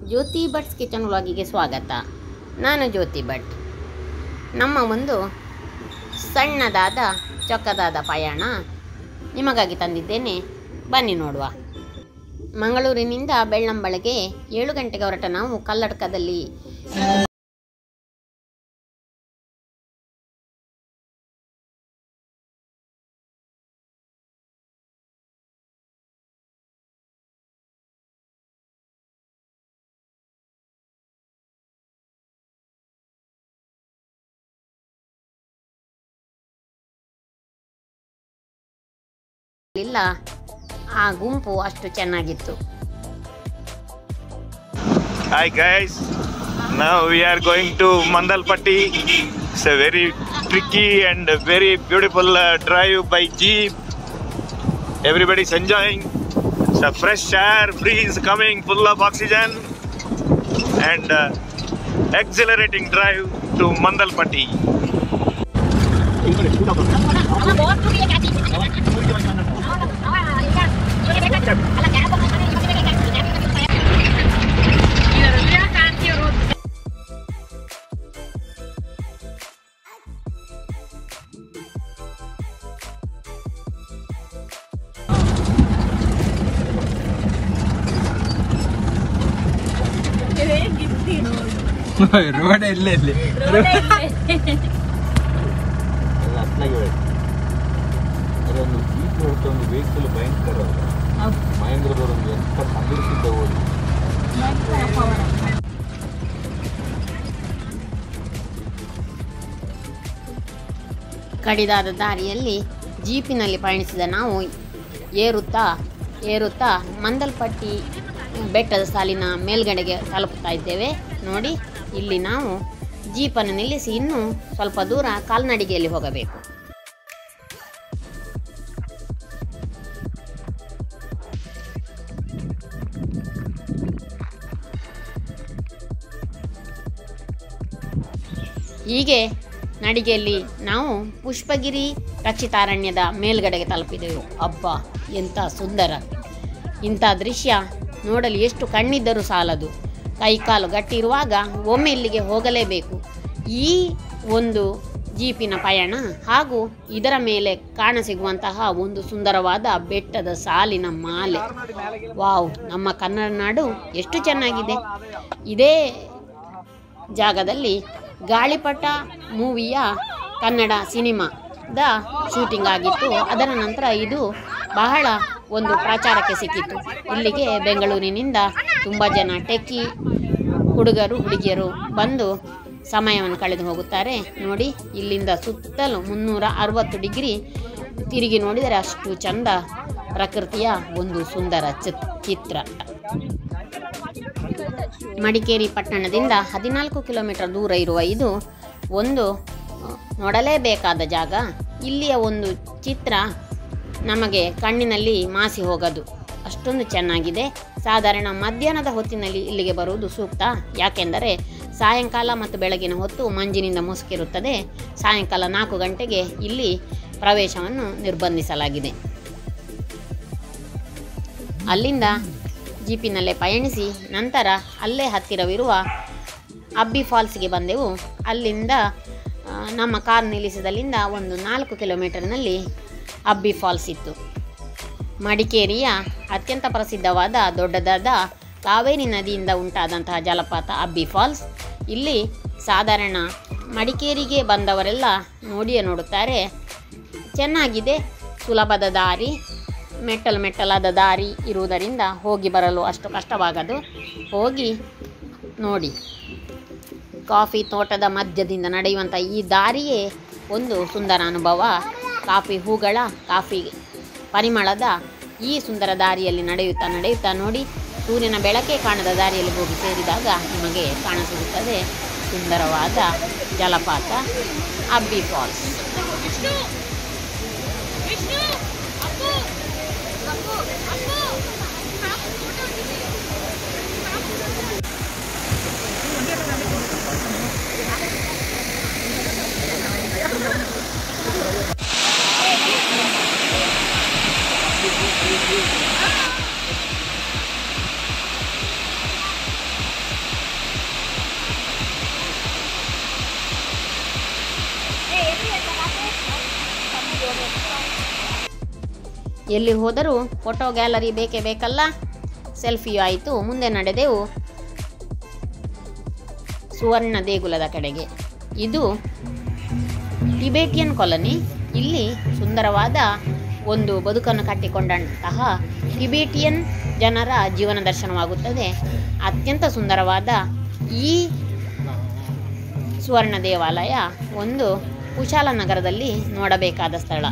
ಜ್ಯೋತಿ ಭಟ್ಸ್ kitchen ವ್ಲಾಗಿಗೆ ಸ್ವಾಗತ. ನಾನು ಜ್ಯೋತಿ ಭಟ್. ನಮ್ಮ ಒಂದು ಸಣ್ಣದಾದ ಚೊಕ್ಕದಾದ ಪಯಣ ನಿಮಗಾಗಿ ತಂದಿದ್ದೇನೆ, ಬನ್ನಿ ನೋಡುವ. ಮಂಗಳೂರಿನಿಂದ ಬೆಳ್ಳಂಬಳಗೆ 7 ಗಂಟೆಗೆ ಹೊರಟ ನಾವು ಕಲ್ಲಡ್ಕದಲ್ಲಿ ಇಲ್ಲ, ಆ ಗುಂಪು ಅಷ್ಟು ಚೆನ್ನಾಗಿತ್ತು. Hi guys, now we are going to Mandalpatti. It's a very tricky and very beautiful drive by jeep. Everybody's enjoying. It's a fresh air, breeze coming, full of oxygen, and exhilarating drive to Mandalpatti. Road ಇಲ್ಲ ಇಲ್ಲಿ ಅದೊಂದು jeep ಹೊರತು ಒಂದು vehicle ಭಯಂಕರ ಮಹೇಂದ್ರದವರೊಂದು ಎಂತ ಸಂದಿರ್ತಿದ್ದ ಓಡಿ ಕಡಿದಾದ ದಾರಿಯಲ್ಲಿ ಜೀಪಿನಲ್ಲಿ ಪಯಣಿಸಿದ ನಾವು ಏರುತ್ತಾ ಮಂದಲ್ಪಟ್ಟಿ ಬೆಟ್ಟದ ಸಾಲಿನ ಮೇಲ್ಗಡೆಗೆ ತಲುಪುತ್ತಾ ಇದ್ದೇವೆ. ನೋಡಿ, ಇಲ್ಲಿ ನಾವು ಜೀಪನ್ನು ನಿಲ್ಲಿಸಿ ಇನ್ನೂ ಸ್ವಲ್ಪ ದೂರ ಕಾಲ್ನಡಿಗೆಯಲ್ಲಿ ಹೋಗಬೇಕು. ಹೀಗೆ ನಡಿಗೆಯಲ್ಲಿ ನಾವು ಪುಷ್ಪಗಿರಿ ರಕ್ಷಿತಾರಣ್ಯದ ಮೇಲ್ಗಡೆಗೆ ತಲುಪಿದೆವು. ಅಬ್ಬಾ, ಎಂಥ ಸುಂದರ! ಇಂಥ ದೃಶ್ಯ ನೋಡಲು ಎಷ್ಟು ಕಣ್ಣಿದ್ದರೂ ಸಾಲದು. ಕೈಕಾಲು ಗಟ್ಟಿ ಇರುವಾಗ ಒಮ್ಮೆ ಇಲ್ಲಿಗೆ ಹೋಗಲೇಬೇಕು. ಈ ಒಂದು ಜೀಪಿನ ಪಯಣ ಹಾಗೂ ಇದರ ಮೇಲೆ ಕಾಣಸಿಗುವಂತಹ ಒಂದು ಸುಂದರವಾದ ಬೆಟ್ಟದ ಸಾಲಿನ ಮಾಲೆ, ವಾವ್! ನಮ್ಮ ಕನ್ನಡ ನಾಡು ಎಷ್ಟು ಚೆನ್ನಾಗಿದೆ. ಇದೇ ಜಾಗದಲ್ಲಿ ಗಾಳಿಪಟ ಮೂವಿಯ ಕನ್ನಡ ಸಿನಿಮಾದ ಶೂಟಿಂಗ್ ಆಗಿತ್ತು. ಅದರ ನಂತರ ಇದು ಬಹಳ ಒಂದು ಪ್ರಚಾರಕ್ಕೆ ಸಿಕ್ಕಿತ್ತು. ಇಲ್ಲಿಗೆ ಬೆಂಗಳೂರಿನಿಂದ ತುಂಬ ಜನ ಟೆಕ್ಕಿ ಹುಡುಗರು ಹುಡುಗಿಯರು ಬಂದು ಸಮಯವನ್ನು ಕಳೆದು ಹೋಗುತ್ತಾರೆ. ನೋಡಿ, ಇಲ್ಲಿಂದ ಸುತ್ತಲೂ 360 ಡಿಗ್ರಿ ತಿರುಗಿ ನೋಡಿದರೆ ಅಷ್ಟು ಚಂದ ಪ್ರಕೃತಿಯ ಒಂದು ಸುಂದರ ಚಿತ್ರ. ಮಡಿಕೇರಿ ಪಟ್ಟಣದಿಂದ 14 ಕಿಲೋಮೀಟರ್ ದೂರ ಇರುವ ಇದು ಒಂದು ನೋಡಲೇಬೇಕಾದ ಜಾಗ. ಇಲ್ಲಿಯ ಒಂದು ಚಿತ್ರ ನಮಗೆ ಕಣ್ಣಿನಲ್ಲಿ ಮಾಸಿ ಹೋಗದು, ಅಷ್ಟೊಂದು ಚೆನ್ನಾಗಿದೆ. ಸಾಧಾರಣ ಮಧ್ಯಾಹ್ನದ ಹೊತ್ತಿನಲ್ಲಿ ಇಲ್ಲಿಗೆ ಬರುವುದು ಸೂಕ್ತ. ಯಾಕೆಂದರೆ ಸಾಯಂಕಾಲ ಮತ್ತು ಬೆಳಗಿನ ಹೊತ್ತು ಮಂಜಿನಿಂದ ಮುಸುಕಿರುತ್ತದೆ. ಸಾಯಂಕಾಲ 4 ಗಂಟೆಗೆ ಇಲ್ಲಿ ಪ್ರವೇಶವನ್ನು ನಿರ್ಬಂಧಿಸಲಾಗಿದೆ. ಅಲ್ಲಿಂದ ಜೀಪಿನಲ್ಲೇ ಪಯಣಿಸಿ ನಂತರ ಅಲ್ಲೇ ಹತ್ತಿರವಿರುವ ಅಬ್ಬಿ ಫಾಲ್ಸ್ಗೆ ಬಂದೆವು. ಅಲ್ಲಿಂದ ನಮ್ಮ ಕಾರ್ ನಿಲ್ಲಿಸಿದಲ್ಲಿಂದ ಒಂದು 4 ಕಿಲೋಮೀಟರ್ನಲ್ಲಿ ಅಬ್ಬಿ ಫಾಲ್ಸ್ ಇತ್ತು. ಮಡಿಕೇರಿಯ ಅತ್ಯಂತ ಪ್ರಸಿದ್ಧವಾದ ದೊಡ್ಡದಾದ ಕಾವೇರಿ ನದಿಯಿಂದ ಉಂಟಾದಂತಹ ಜಲಪಾತ ಅಬ್ಬಿ ಫಾಲ್ಸ್. ಇಲ್ಲಿ ಸಾಧಾರಣ ಮಡಿಕೇರಿಗೆ ಬಂದವರೆಲ್ಲ ನೋಡುತ್ತಾರೆ. ಚೆನ್ನಾಗಿದೆ, ಸುಲಭದ ದಾರಿ, ಮೆಟ್ಟಲಾದ ದಾರಿ ಇರುವುದರಿಂದ ಹೋಗಿ ಬರಲು ಅಷ್ಟು ಕಷ್ಟವಾಗದು. ಹೋಗಿ ನೋಡಿ, ಕಾಫಿ ತೋಟದ ಮಧ್ಯದಿಂದ ನಡೆಯುವಂಥ ಈ ದಾರಿಯೇ ಒಂದು ಸುಂದರ ಅನುಭವ. ಕಾಫಿ ಪರಿಮಳದ ಈ ಸುಂದರ ದಾರಿಯಲ್ಲಿ ನಡೆಯುತ್ತಾ ನೋಡಿ, ಸೂರ್ಯನ ಬೆಳಕೆ ಕಾಣದ ದಾರಿಯಲ್ಲಿ ಹೋಗಿ ಸೇರಿದಾಗ ನಿಮಗೆ ಕಾಣಸಿಗುತ್ತದೆ ಸುಂದರವಾದ ಜಲಪಾತ ಅಬ್ಬಿ ಫಾಲ್ಸ್. ಎಲ್ಲಿ ಹೋದರೂ ಫೋಟೋ ಗ್ಯಾಲರಿ ಬೇಕೇ ಬೇಕಲ್ಲ, ಸೆಲ್ಫಿಯೂ ಆಯಿತು. ಮುಂದೆ ನಡೆದೆವು ಸುವರ್ಣ ದೇಗುಲದ ಕಡೆಗೆ. ಇದು ಟಿಬೇಟಿಯನ್ ಕಾಲೋನಿ. ಇಲ್ಲಿ ಸುಂದರವಾದ ಒಂದು ಬದುಕನ್ನು ಕಟ್ಟಿಕೊಂಡಂತಹ ಟಿಬೇಟಿಯನ್ ಜನರ ಜೀವನ ದರ್ಶನವಾಗುತ್ತದೆ. ಅತ್ಯಂತ ಸುಂದರವಾದ ಈ ಸುವರ್ಣ ದೇವಾಲಯ ಒಂದು ಕುಶಾಲನಗರದಲ್ಲಿ ನೋಡಬೇಕಾದ ಸ್ಥಳ.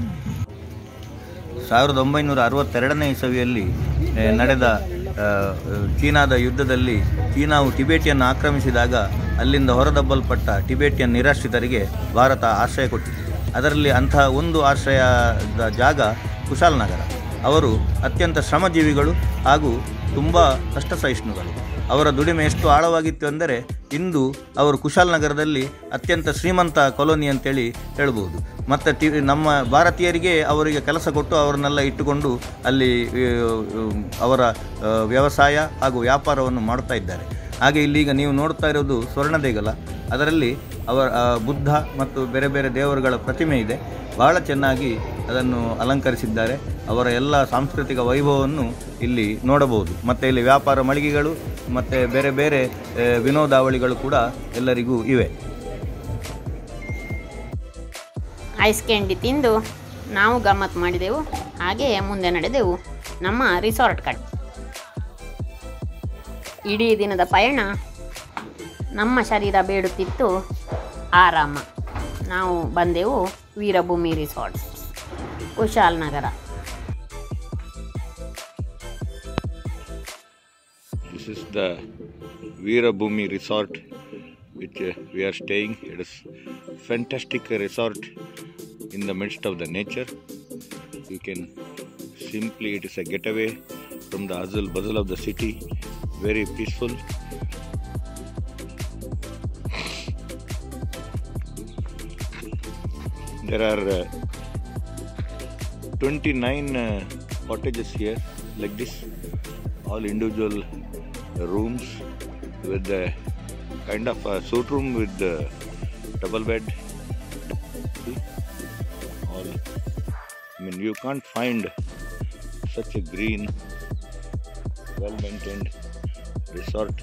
1962ನೇ ಇಸವಿಯಲ್ಲಿ ನಡೆದ ಚೀನಾದ ಯುದ್ಧದಲ್ಲಿ ಚೀನಾವು ಟಿಬೇಟಿಯನ್ನು ಆಕ್ರಮಿಸಿದಾಗ ಅಲ್ಲಿಂದ ಹೊರದಬ್ಬಲ್ಪಟ್ಟ ಟಿಬೇಟಿಯನ್ ನಿರಾಶ್ರಿತರಿಗೆ ಭಾರತ ಆಶ್ರಯ ಕೊಟ್ಟಿತು. ಅದರಲ್ಲಿ ಅಂತಹ ಒಂದು ಆಶ್ರಯದ ಜಾಗ ಕುಶಾಲನಗರ. ಅವರು ಅತ್ಯಂತ ಶ್ರಮಜೀವಿಗಳು ಹಾಗೂ ತುಂಬ ಕಷ್ಟಸಹಿಷ್ಣುಗಳು. ಅವರ ದುಡಿಮೆ ಎಷ್ಟು ಆಳವಾಗಿತ್ತು ಅಂದರೆ ಇಂದು ಅವರು ಕುಶಾಲನಗರದಲ್ಲಿ ಅತ್ಯಂತ ಶ್ರೀಮಂತ ಕಾಲೋನಿ ಅಂತೇಳಿ ಹೇಳ್ಬೋದು. ಮತ್ತು ನಮ್ಮ ಭಾರತೀಯರಿಗೆ ಅವರಿಗೆ ಕೆಲಸ ಕೊಟ್ಟು ಅವರನ್ನೆಲ್ಲ ಇಟ್ಟುಕೊಂಡು ಅಲ್ಲಿ ಅವರ ವ್ಯವಸಾಯ ಹಾಗೂ ವ್ಯಾಪಾರವನ್ನು ಮಾಡುತ್ತಾ ಇದ್ದಾರೆ. ಹಾಗೆ ಇಲ್ಲೀಗ ನೀವು ನೋಡ್ತಾ ಇರೋದು ಸ್ವರ್ಣ ದೇಗುಲ. ಅದರಲ್ಲಿ ಅವರ ಬುದ್ಧ ಮತ್ತು ಬೇರೆ ಬೇರೆ ದೇವರುಗಳ ಪ್ರತಿಮೆ ಇದೆ. ಬಹಳ ಚೆನ್ನಾಗಿ ಅದನ್ನು ಅಲಂಕರಿಸಿದ್ದಾರೆ. ಅವರ ಎಲ್ಲ ಸಾಂಸ್ಕೃತಿಕ ವೈಭವವನ್ನು ಇಲ್ಲಿ ನೋಡಬಹುದು. ಮತ್ತು ಇಲ್ಲಿ ವ್ಯಾಪಾರ ಮಳಿಗೆಗಳು ಮತ್ತು ಬೇರೆ ಬೇರೆ ವಿನೋದಾವಳಿಗಳು ಕೂಡ ಎಲ್ಲರಿಗೂ ಇವೆ. ಐಸ್ ಕ್ಯಾಂಡಿ ತಿಂದು ನಾವು ಗಮ್ಮತ್ತು ಮಾಡಿದೆವು. ಹಾಗೆಯೇ ಮುಂದೆ ನಡೆದೆವು ನಮ್ಮ ರಿಸಾರ್ಟ್ ಕಡೆ. ಇಡೀ ದಿನದ ಪಯಣ ನಮ್ಮ ಶರೀರ ಬೇಡುತ್ತಿತ್ತು ಆರಾಮ. ನಾವು ಬಂದೆವು Veerabhoomi resort, Kushalnagar. This is the Veerabhumi resort which we are staying. It is fantastic resort in the midst of the nature. You can simply, it is a getaway from the hustle bustle of the city. Very peaceful. There are 29 cottages here like this, all individual rooms with a kind of a suite room with double bed. All, I mean, you can't find such a green, well-maintained resort.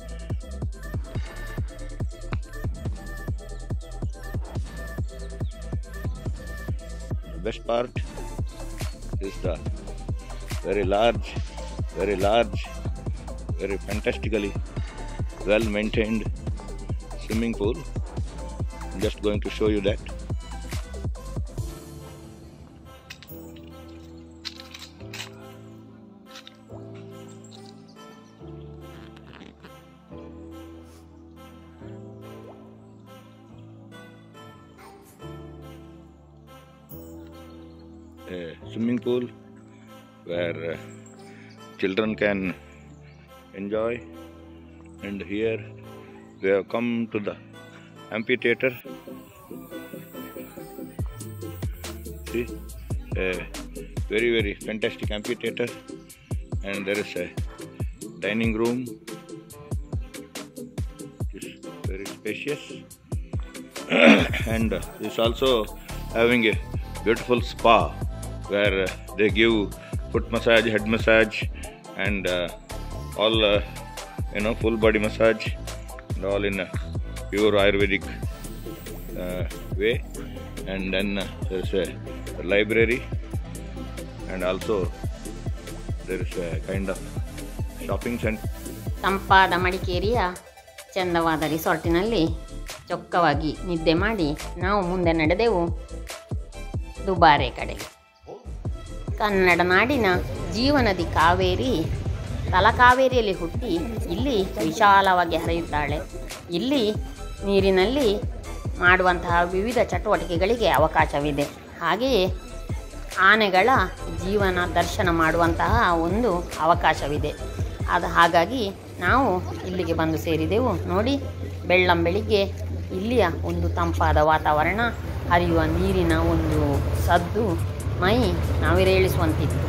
The best part is the very large, very fantastically well-maintained swimming pool. I'm just going to show you that. A swimming pool where children can enjoy, and here we have come to the amphitheater. See, a very fantastic amphitheater, and there is a dining room. It's very spacious and it's also having a beautiful spa where they give foot massage, head massage, and all full body massage, and all in a pure Ayurvedic way. And then there's a library, and also there is a kind of shopping center. ತಂಪಾದ ಮಡಿಕೇರಿಯ ಚಂದವಾದ ರಿಸಾರ್ಟಿನಲ್ಲಿ ಚೊಕ್ಕವಾಗಿ ನಿದ್ದೆ ಮಾಡಿ ನಾವು ಮುಂದೆ ನಡೆದೆವು ದುಬಾರೆ ಕಡೆಗೆ. ಕನ್ನಡ ನಾಡಿನ ಜೀವನದಿ ಕಾವೇರಿ ತಲಕಾವೇರಿಯಲ್ಲಿ ಹುಟ್ಟಿ ಇಲ್ಲಿ ವಿಶಾಲವಾಗಿ ಹರಿಯುತ್ತಾಳೆ. ಇಲ್ಲಿ ನೀರಿನಲ್ಲಿ ಮಾಡುವಂತಹ ವಿವಿಧ ಚಟುವಟಿಕೆಗಳಿಗೆ ಅವಕಾಶವಿದೆ. ಹಾಗೆಯೇ ಆನೆಗಳ ಜೀವನ ದರ್ಶನ ಮಾಡುವಂತಹ ಒಂದು ಅವಕಾಶವಿದೆ. ಹಾಗಾಗಿ ನಾವು ಇಲ್ಲಿಗೆ ಬಂದು ಸೇರಿದೆವು. ನೋಡಿ, ಬೆಳ್ಳಂಬೆಳಿಗ್ಗೆ ಇಲ್ಲಿಯ ಒಂದು ತಂಪಾದ ವಾತಾವರಣ, ಹರಿಯುವ ನೀರಿನ ಒಂದು ಸದ್ದು ಮೈ ನಾವಿರೇಳಿಸುವಂತಿತ್ತು.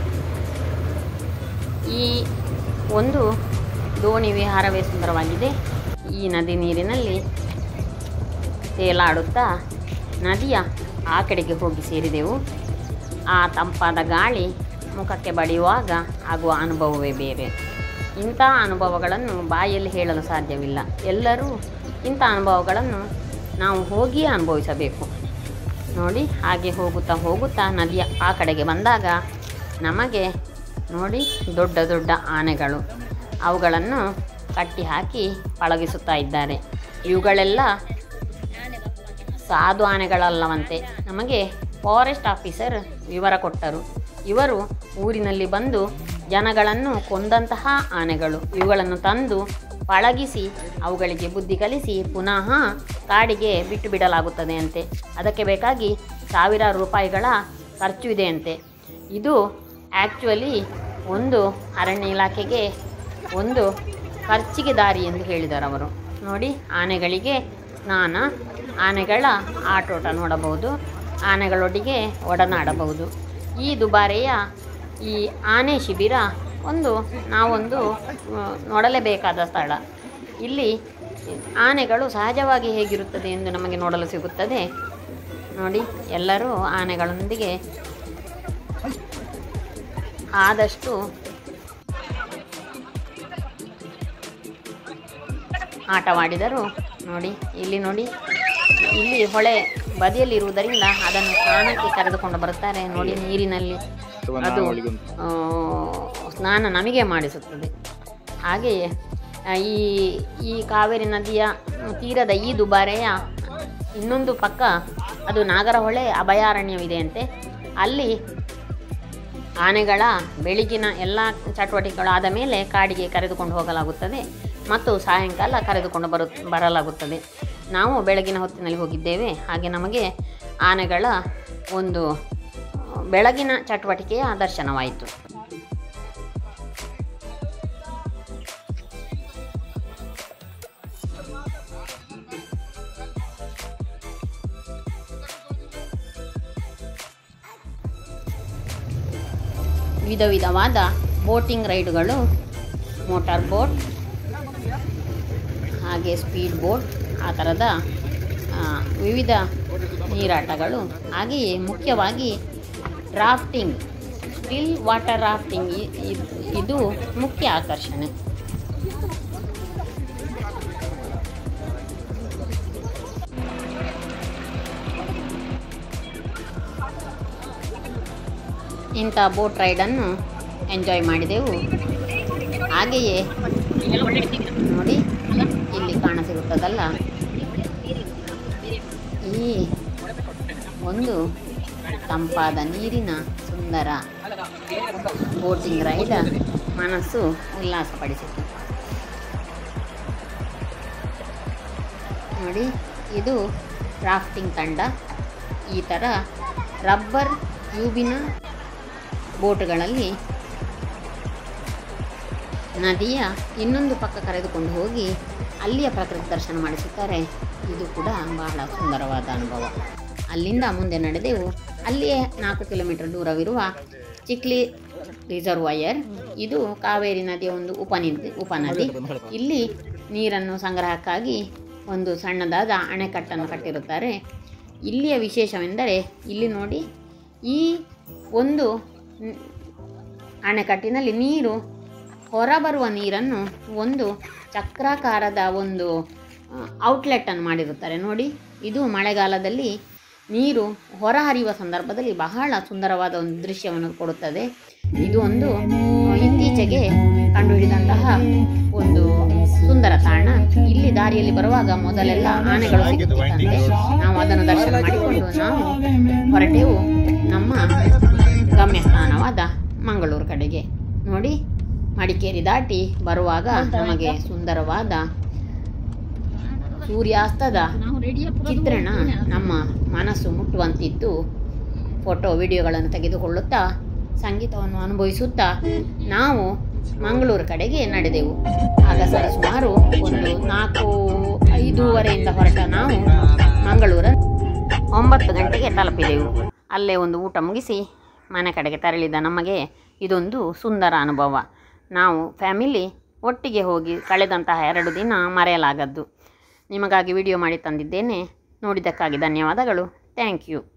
ಈ ಒಂದು ದೋಣಿ ವಿಹಾರವೇ ಸುಂದರವಾಗಿದೆ. ಈ ನದಿ ನೀರಿನಲ್ಲಿ ತೇಲಾಡುತ್ತಾ ನದಿಯ ಆ ಕಡೆಗೆ ಹೋಗಿ ಸೇರಿದೆವು. ಆ ತಂಪಾದ ಗಾಳಿ ಮುಖಕ್ಕೆ ಬಡಿಯುವಾಗ ಆಗುವ ಅನುಭವವೇ ಬೇರೆ. ಇಂಥ ಅನುಭವಗಳನ್ನು ಬಾಯಲ್ಲಿ ಹೇಳಲು ಸಾಧ್ಯವಿಲ್ಲ. ಎಲ್ಲರೂ ಇಂಥ ಅನುಭವಗಳನ್ನು ನಾವು ಹೋಗಿಯೇ ಅನುಭವಿಸಬೇಕು. ನೋಡಿ, ಹಾಗೆ ಹೋಗುತ್ತಾ ನದಿಯ ಆ ಕಡೆಗೆ ಬಂದಾಗ ನಮಗೆ ನೋಡಿ ದೊಡ್ಡ ದೊಡ್ಡ ಆನೆಗಳು, ಅವುಗಳನ್ನು ಕಟ್ಟಿ ಹಾಕಿ ಪಳಗಿಸುತ್ತಾ ಇದ್ದಾರೆ. ಇವುಗಳೆಲ್ಲ ಸಾಧು ಆನೆಗಳಲ್ಲವಂತೆ. ನಮಗೆ ಫಾರೆಸ್ಟ್ ಆಫೀಸರ್ ವಿವರ ಕೊಟ್ಟರು. ಇವರು ಊರಿನಲ್ಲಿ ಬಂದು ಜನಗಳನ್ನು ಕೊಂದಂತಹ ಆನೆಗಳು. ಇವುಗಳನ್ನು ತಂದು ಪಳಗಿಸಿ ಅವುಗಳಿಗೆ ಬುದ್ಧಿ ಕಲಿಸಿ ಪುನಃ ಕಾಡಿಗೆ ಬಿಟ್ಟು ಬಿಡಲಾಗುತ್ತದೆ ಅಂತೆ. ಅದಕ್ಕೆ ಬೇಕಾಗಿ ಸಾವಿರಾರು ರೂಪಾಯಿಗಳ ಖರ್ಚು ಇದೆಯಂತೆ. ಇದು ಆ್ಯಕ್ಚುಲಿ ಒಂದು ಅರಣ್ಯ ಇಲಾಖೆಗೆ ಒಂದು ಖರ್ಚಿಗೆ ದಾರಿ ಎಂದು ಹೇಳಿದರು ಅವರು. ನೋಡಿ, ಆನೆಗಳಿಗೆ ಸ್ನಾನ, ಆನೆಗಳ ಆಟೋಟ ನೋಡಬಹುದು, ಆನೆಗಳೊಟ್ಟಿಗೆ ಒಡನಾಡಬಹುದು. ಈ ದುಬಾರೆಯ ಈ ಆನೆ ಶಿಬಿರ ನಾವೊಂದು ನೋಡಲೇಬೇಕಾದ ಸ್ಥಳ. ಇಲ್ಲಿ ಆನೆಗಳು ಸಹಜವಾಗಿ ಹೇಗಿರುತ್ತದೆ ಎಂದು ನಮಗೆ ನೋಡಲು ಸಿಗುತ್ತದೆ. ನೋಡಿ, ಎಲ್ಲರೂ ಆನೆಗಳೊಂದಿಗೆ ಆದಷ್ಟು ಆಟವಾಡಿದರು. ನೋಡಿ, ಇಲ್ಲಿ ಹೊಳೆ ಬದಿಯಲ್ಲಿರುವುದರಿಂದ ಅದನ್ನು ಸ್ನಾನಕ್ಕೆ ಕರೆದುಕೊಂಡು ಬರುತ್ತಾರೆ. ನೋಡಿ, ನೀರಿನಲ್ಲಿ ಅದು ಸ್ನಾನ ನಮಗೆ ಮಾಡಿಸುತ್ತದೆ. ಹಾಗೆಯೇ ಈ ಕಾವೇರಿ ನದಿಯ ತೀರದ ಈ ದುಬಾರೆಯ ಇನ್ನೊಂದು ಪಕ್ಕ ಅದು ನಾಗರಹೊಳೆ ಅಭಯಾರಣ್ಯವಿದೆಯಂತೆ. ಅಲ್ಲಿ ಆನೆಗಳ ಬೆಳಗಿನ ಎಲ್ಲ ಚಟುವಟಿಕೆಗಳಾದ ಮೇಲೆ ಕಾಡಿಗೆ ಕರೆದುಕೊಂಡು ಹೋಗಲಾಗುತ್ತದೆ ಮತ್ತು ಸಾಯಂಕಾಲ ಕರೆದುಕೊಂಡು ಬರಲಾಗುತ್ತದೆ. ನಾವು ಬೆಳಗಿನ ಹೊತ್ತಿನಲ್ಲಿ ಹೋಗಿದ್ದೇವೆ. ಹಾಗೆ ನಮಗೆ ಆನೆಗಳ ಒಂದು ಬೆಳಗಿನ ಚಟುವಟಿಕೆಯ ದರ್ಶನವಾಯಿತು. ವಿಧ ವಿಧವಾದ ಬೋಟಿಂಗ್ ರೈಡುಗಳು, ಮೋಟಾರ್ ಬೋಟ್, ಹಾಗೆ ಸ್ಪೀಡ್ ಬೋಟ್, ಆ ಥರದ ವಿವಿಧ ನೀರಾಟಗಳು, ಹಾಗೆಯೇ ಮುಖ್ಯವಾಗಿ ರಾಫ್ಟಿಂಗ್, ಸ್ಟಿಲ್ ವಾಟರ್ ರಾಫ್ಟಿಂಗ್ ಇದು ಮುಖ್ಯ ಆಕರ್ಷಣೆ. ಇಂಥ ಬೋಟ್ ರೈಡನ್ನು ಎಂಜಾಯ್ ಮಾಡಿದೆವು. ಹಾಗೆಯೇ ನೋಡಿ, ಇಲ್ಲಿ ಕಾಣಸಿಗುತ್ತದಲ್ಲ, ಈ ಒಂದು ತಂಪಾದ ನೀರಿನ ಸುಂದರ ಬೋಟಿಂಗ್ ರೈಡ್ ಮನಸ್ಸು ಉಲ್ಲಾಸಪಡಿಸಿತು. ನೋಡಿ, ಇದು ರಾಫ್ಟಿಂಗ್ ತಂಡ. ಈ ಥರ ರಬ್ಬರ್ ಟ್ಯೂಬಿನ ಬೋಟ್ಗಳಲ್ಲಿ ನದಿಯ ಇನ್ನೊಂದು ಪಕ್ಕ ಕರೆದುಕೊಂಡು ಹೋಗಿ ಅಲ್ಲಿಯ ಪ್ರಕೃತಿ ದರ್ಶನ ಮಾಡಿಸುತ್ತಾರೆ. ಇದು ಕೂಡ ಬಹಳ ಸುಂದರವಾದ ಅನುಭವ. ಅಲ್ಲಿಂದ ಮುಂದೆ ನಡೆದೆವು. ಅಲ್ಲಿಯೇ 4 ಕಿಲೋಮೀಟರ್ ದೂರವಿರುವ ಚಿಕ್ಲಿ ರಿಸರ್ವಾಯರ್. ಇದು ಕಾವೇರಿ ನದಿಯ ಒಂದು ಉಪನದಿ. ಇಲ್ಲಿ ನೀರನ್ನು ಸಂಗ್ರಹಕ್ಕಾಗಿ ಒಂದು ಸಣ್ಣದಾದ ಅಣೆಕಟ್ಟನ್ನು ಕಟ್ಟಿರುತ್ತಾರೆ. ಇಲ್ಲಿಯ ವಿಶೇಷವೆಂದರೆ, ಇಲ್ಲಿ ನೋಡಿ, ಈ ಒಂದು ಅಣೆಕಟ್ಟಿನಲ್ಲಿ ನೀರು ಹೊರಬರುವ ನೀರನ್ನು ಒಂದು ಚಕ್ರಾಕಾರದ ಒಂದು ಔಟ್ಲೆಟನ್ನು ಮಾಡಿರುತ್ತಾರೆ. ನೋಡಿ, ಇದು ಮಳೆಗಾಲದಲ್ಲಿ ನೀರು ಹೊರಹರಿಯುವ ಸಂದರ್ಭದಲ್ಲಿ ಬಹಳ ಸುಂದರವಾದ ಒಂದು ದೃಶ್ಯವನ್ನು ಕೊಡುತ್ತದೆ. ಇದು ಒಂದು ಇತ್ತೀಚೆಗೆ ಕಂಡುಹಿಡಿದಂತಹ ಒಂದು ಸುಂದರ ತಾಣ. ಇಲ್ಲಿ ದಾರಿಯಲ್ಲಿ ಬರುವಾಗ ಮೊದಲೆಲ್ಲ ಆನೆಗಳು ಸಿಗುತ್ತಿದ್ದಂತೆ. ನಾವು ಅದನ್ನು ದರ್ಶನ ಮಾಡಿಕೊಂಡು ನಾವು ಹೊರಟೆವು ನಮ್ಮ ಗಮ್ಯಸ್ಥಾನವಾದ ಮಂಗಳೂರು ಕಡೆಗೆ. ನೋಡಿ, ಮಡಿಕೇರಿ ದಾಟಿ ಬರುವಾಗ ನಮಗೆ ಸುಂದರವಾದ ಸೂರ್ಯಾಸ್ತದ ಚಿತ್ರಣ ನಮ್ಮ ಮನಸ್ಸು ಮುಟ್ಟುವಂತಿತ್ತು. ಫೋಟೋ ವಿಡಿಯೋಗಳನ್ನು ತೆಗೆದುಕೊಳ್ಳುತ್ತಾ ಸಂಗೀತವನ್ನು ಅನುಭವಿಸುತ್ತಾ ನಾವು ಮಂಗಳೂರು ಕಡೆಗೆ ನಡೆದೆವು. ಆಗ ಸುಮಾರು ಒಂದು 4-5:30 ಹೊರಟ ನಾವು ಮಂಗಳೂರು 9 ಗಂಟೆಗೆ ತಲುಪಿದೆವು. ಅಲ್ಲೇ ಒಂದು ಊಟ ಮುಗಿಸಿ ಮನೆ ಕಡೆಗೆ ತೆರಳಿದ ನಮಗೆ ಇದೊಂದು ಸುಂದರ ಅನುಭವ. ನಾವು ಫ್ಯಾಮಿಲಿ ಒಟ್ಟಿಗೆ ಹೋಗಿ ಕಳೆದಂತಹ 2 ದಿನ ಮರೆಯಲಾಗದ್ದು. ನಿಮಗಾಗಿ ವಿಡಿಯೋ ಮಾಡಿ ತಂದಿದ್ದೇನೆ. ನೋಡಿದ್ದಕ್ಕಾಗಿ ಧನ್ಯವಾದಗಳು. Thank you.